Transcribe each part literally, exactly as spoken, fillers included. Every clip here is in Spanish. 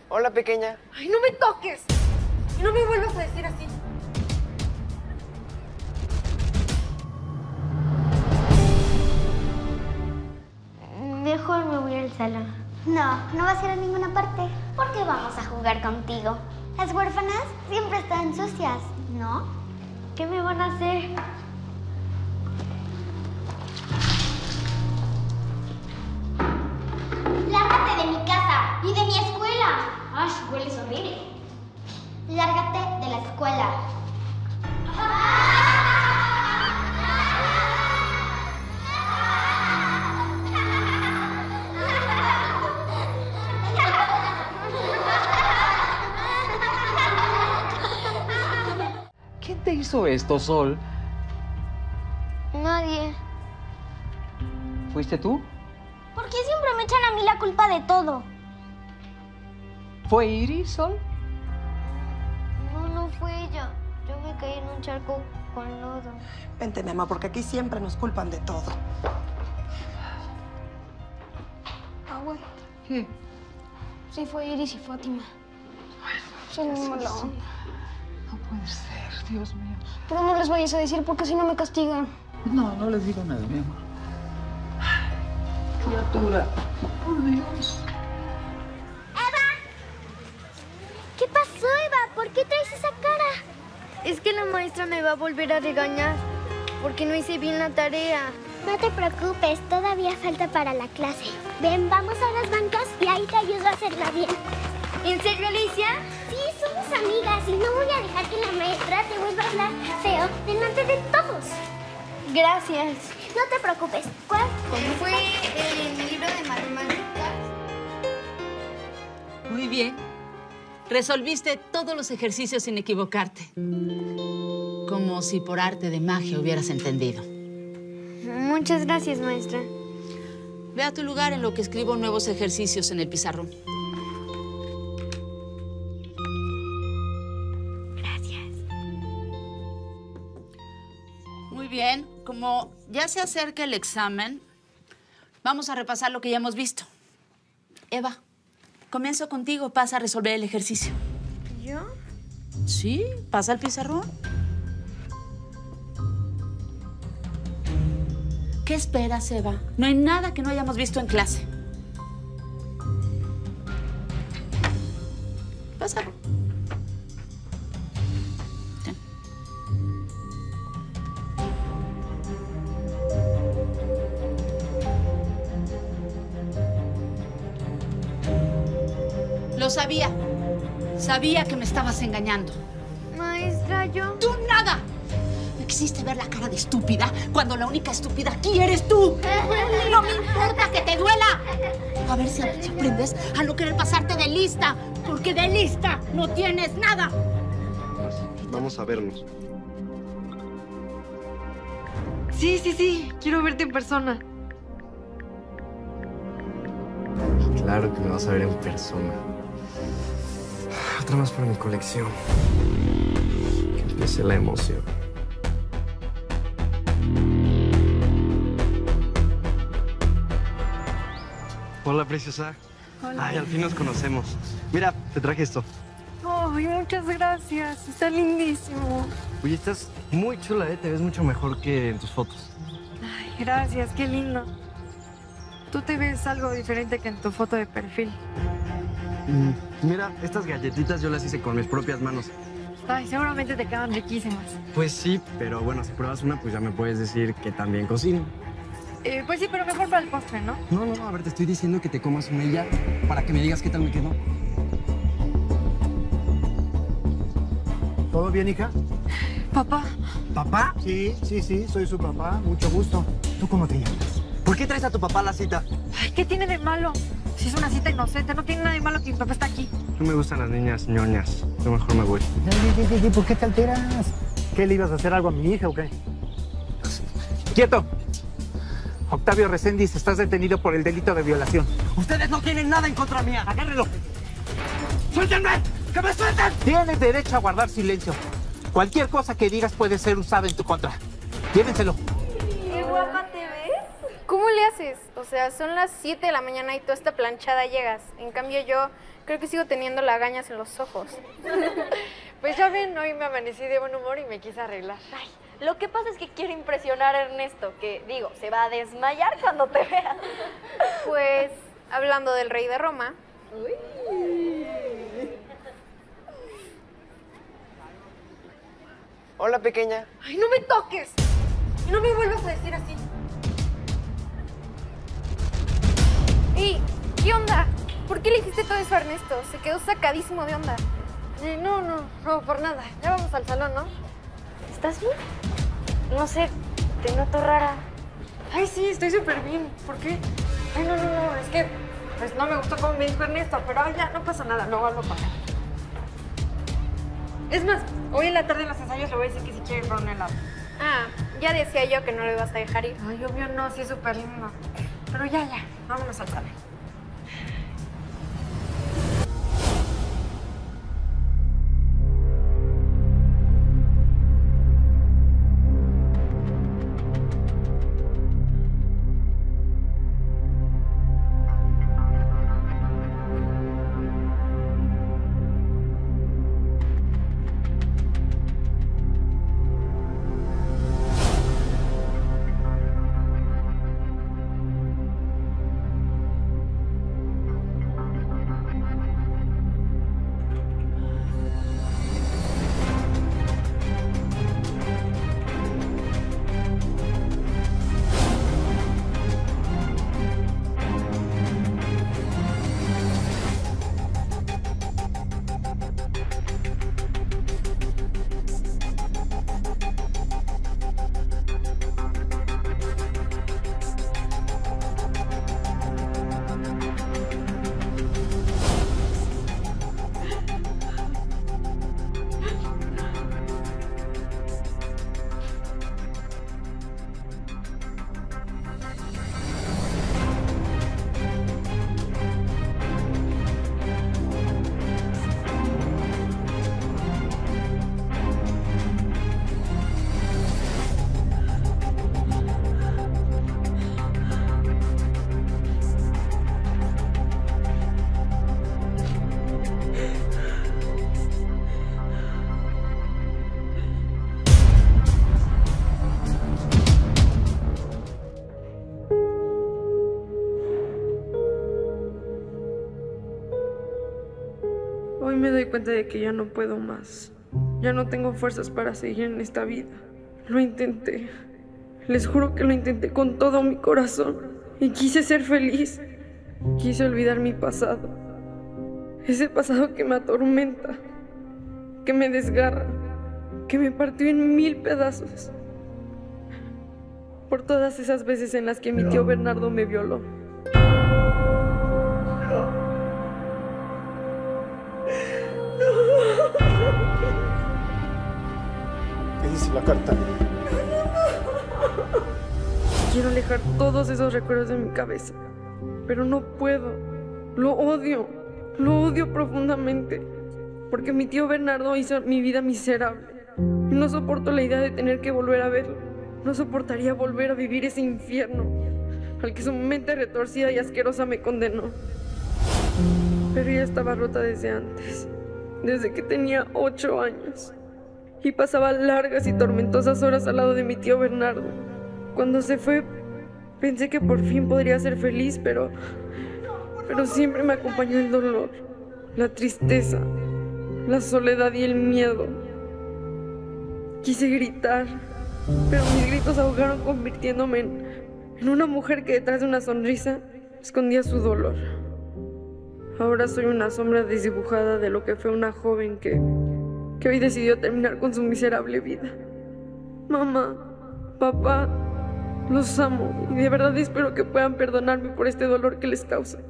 Hola, pequeña. ¡Ay, no me toques! Y no me vuelvas a decir así. Mejor me voy al salón. No, no vas a ir a ninguna parte. Porque vamos a jugar contigo. Las huérfanas siempre están sucias, ¿no? ¿Qué me van a hacer? ¡Lárgate de mi casa y de mi escuela! ¡Ay, hueles horrible! ¡Lárgate de la escuela! ¿Quién te hizo esto, Sol? Nadie. ¿Fuiste tú? ¿Por qué siempre me echan a mí la culpa de todo? ¿Fue Iris, Sol? No, no fue ella. Yo me caí en un charco con lodo. Vente, Nema, porque aquí siempre nos culpan de todo. Agua. ¿Qué? Sí, fue Iris y Fátima. Son muy mala onda. No puede ser, Dios mío. Pero no les vayas a decir porque si no me castigan. No, no les digo nada, mi amor. Criatura, por Dios. ¿Qué pasó, Eva? ¿Por qué traes esa cara? Es que la maestra me va a volver a regañar porque no hice bien la tarea. No te preocupes, todavía falta para la clase. Ven, vamos a las bancas y ahí te ayudo a hacerla bien. ¿En serio, Alicia? Sí, somos amigas y no voy a dejar que la maestra te vuelva a hablar feo delante de todos. Gracias. No te preocupes. ¿Cuál? ¿Cómo fue en mi libro de matemáticas? Muy bien. Resolviste todos los ejercicios sin equivocarte. Como si por arte de magia hubieras entendido. Muchas gracias, maestra. Ve a tu lugar en lo que escribo nuevos ejercicios en el pizarrón. Gracias. Muy bien. Como ya se acerca el examen, vamos a repasar lo que ya hemos visto. Eva, comienzo contigo. Pasa a resolver el ejercicio. ¿Yo? Sí, pasa al pizarrón. ¿Qué esperas, Eva? No hay nada que no hayamos visto en clase. Pásalo. Ten. Lo sabía. Sabía que me estabas engañando. Maestra, yo... ¡Tú nada! ¿Me quisiste ver la cara de estúpida cuando la única estúpida aquí eres tú? ¡No me importa que te duela! A ver si aprendes a no querer pasarte de lista, porque de lista no tienes nada. Vamos a vernos. Sí, sí, sí. Quiero verte en persona. Claro que me vas a ver en persona. Otra más para mi colección. Que empiece la emoción. Hola, preciosa. Hola. Ay, al fin nos conocemos. Mira, te traje esto. Ay, muchas gracias. Está lindísimo. Oye, estás muy chula, ¿eh? Te ves mucho mejor que en tus fotos. Ay, gracias. Qué lindo. Tú te ves algo diferente que en tu foto de perfil. Mm, mira, estas galletitas yo las hice con mis propias manos. Ay, seguramente te quedan riquísimas. Pues sí, pero bueno, si pruebas una, pues ya me puedes decir que también cocino. Eh, pues sí, pero mejor para el postre, ¿no? No, no, no, a ver, te estoy diciendo que te comas una y ya, para que me digas qué tal me quedó. ¿Todo bien, hija? Papá. ¿Papá? Sí, sí, sí, soy su papá. Mucho gusto. ¿Tú cómo te llamas? ¿Por qué traes a tu papá a la cita? Ay, ¿qué tiene de malo? Si es una cita inocente, no tiene nada de malo que mi papá está aquí. No me gustan las niñas ñoñas. Yo mejor me voy. Ay, ay, ay, ¿por qué te alteras? ¿Qué, le ibas a hacer algo a mi hija o qué? ¡Quieto! Octavio Reséndiz, estás detenido por el delito de violación. Ustedes no tienen nada en contra mía. ¡Agárrelo! ¡Suéltenme! ¡Que me suelten! Tienes derecho a guardar silencio. Cualquier cosa que digas puede ser usada en tu contra. Llévenselo. Qué guapa te ves. ¿Cómo le haces? O sea, son las siete de la mañana y tú hasta planchada llegas. En cambio yo Creo que sigo teniendo lagañas en los ojos. Pues ya ven, hoy me amanecí de buen humor y me quise arreglar. Ay, lo que pasa es que quiero impresionar a Ernesto, que, digo, se va a desmayar cuando te vea. Pues, hablando del rey de Roma... Uy. Hola, pequeña. ¡Ay, no me toques! Y no me vuelvas a decir así. ¡Ey! ¿Qué onda? ¿Por qué le dijiste todo eso a Ernesto? Se quedó sacadísimo de onda. Eh, no, no, no, por nada. Ya vamos al salón, ¿no? ¿Estás bien? No sé, te noto rara. Ay, sí, estoy súper bien. ¿Por qué? Ay, no, no, no, es que pues no me gustó cómo me dijo Ernesto, pero ay, ya, no pasa nada, luego hablo con él. Es más, hoy en la tarde en los ensayos le voy a decir que si quiere ir por un helado. Ah, ya decía yo que no lo ibas a dejar ir. Ay, obvio no, sí es súper lindo. Pero ya, ya, vámonos al salón. Hoy me doy cuenta de que ya no puedo más. Ya no tengo fuerzas para seguir en esta vida. Lo intenté. Les juro que lo intenté con todo mi corazón. Y quise ser feliz. Quise olvidar mi pasado. Ese pasado que me atormenta. Que me desgarra. Que me partió en mil pedazos. Por todas esas veces en las que mi tío Bernardo me violó. ¿Qué dice la carta? Quiero alejar todos esos recuerdos de mi cabeza, pero no puedo. Lo odio, lo odio profundamente, porque mi tío Bernardo hizo mi vida miserable. Y no soporto la idea de tener que volver a verlo. No soportaría volver a vivir ese infierno al que su mente retorcida y asquerosa me condenó. Pero ya estaba rota desde antes, desde que tenía ocho años. Y pasaba largas y tormentosas horas al lado de mi tío Bernardo. Cuando se fue, pensé que por fin podría ser feliz, pero... Pero siempre me acompañó el dolor, la tristeza, la soledad y el miedo. Quise gritar, pero mis gritos ahogaron convirtiéndome en, en una mujer que detrás de una sonrisa escondía su dolor. Ahora soy una sombra desdibujada de lo que fue una joven que... que hoy decidió terminar con su miserable vida. Mamá, papá, los amo y de verdad espero que puedan perdonarme por este dolor que les causa.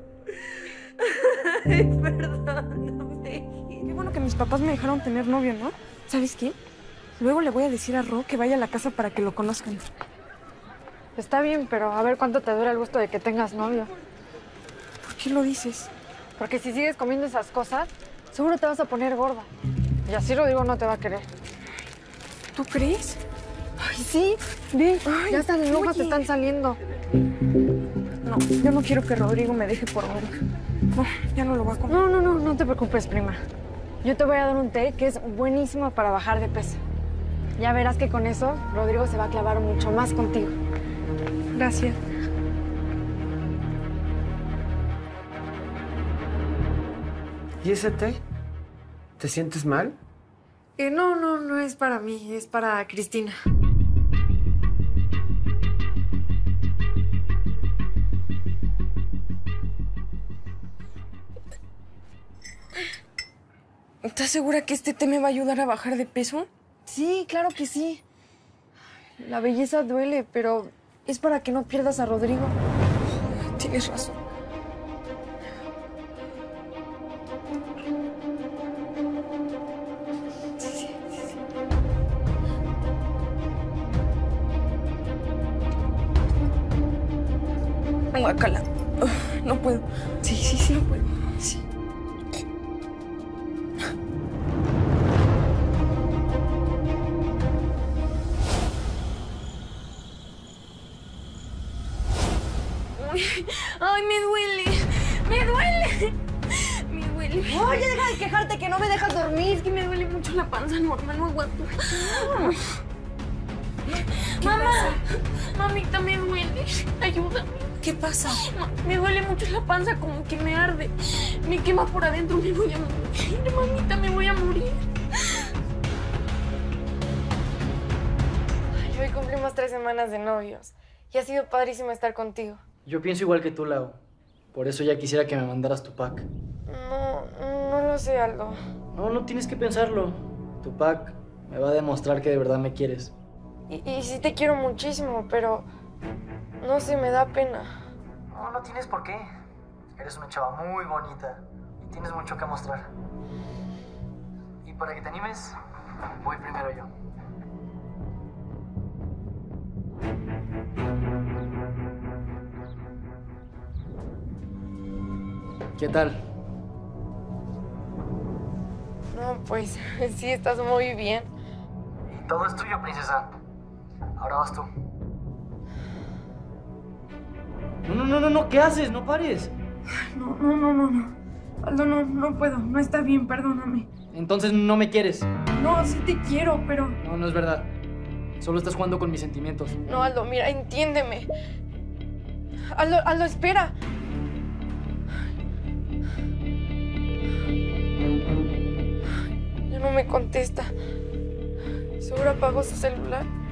Ay, perdóname. Qué bueno que mis papás me dejaron tener novio, ¿no? ¿Sabes qué? Luego le voy a decir a Ro que vaya a la casa para que lo conozcan. Está bien, pero a ver cuánto te dura el gusto de que tengas novio. ¿Por qué lo dices? Porque si sigues comiendo esas cosas, seguro te vas a poner gorda. Y así Rodrigo no te va a querer. ¿Tú crees? Ay, sí. Ve, Ay, ya hasta las hojas te están saliendo. No, yo no quiero que Rodrigo me deje por gorda. No, ya no lo voy a comer. No, no, no, no te preocupes, prima. Yo te voy a dar un té que es buenísimo para bajar de peso. Ya verás que con eso Rodrigo se va a clavar mucho más contigo. Gracias. ¿Y ese té? ¿Te sientes mal? Eh, no, no, no es para mí, es para Cristina. ¿Estás segura que este té me va a ayudar a bajar de peso? Sí, claro que sí. La belleza duele, pero es para que no pierdas a Rodrigo. Tienes razón. Sí, sí, sí, sí. Guácala. Uf, no puedo. Sí, sí, sí, no puedo. Sí. ¡Ay, me duele! ¡Me duele! Me duele. Oye, deja de quejarte que no me dejas dormir. Es que me duele mucho la panza, normal, no aguanto. Mamá, pasa? Mamita, me duele. Ayúdame. ¿Qué pasa? Me duele mucho la panza, como que me arde. Me quema por adentro, me voy a morir. Mamita, me voy a morir. Ay, hoy cumplimos tres semanas de novios. Y ha sido padrísimo estar contigo. Yo pienso igual que tú, Lau. Por eso ya quisiera que me mandaras tu pack. No, no lo sé, Aldo. No, no tienes que pensarlo. Tu pack me va a demostrar que de verdad me quieres. Y, y sí te quiero muchísimo, pero no sé, me da pena. No, no tienes por qué. Eres una chava muy bonita y tienes mucho que mostrar. Y para que te animes, voy primero yo. ¿Qué tal? No, pues sí, estás muy bien. Y todo es tuyo, princesa. Ahora vas tú. No, no, no, no, no, ¿qué haces? No pares. No, no, no, no, no. Aldo, no, no puedo. No está bien, perdóname. Entonces no me quieres. No, sí te quiero, pero... No, no es verdad. Solo estás jugando con mis sentimientos. No, Aldo, mira, entiéndeme. Aldo, Aldo, espera. Ya no me contesta. Seguro apagó su celular.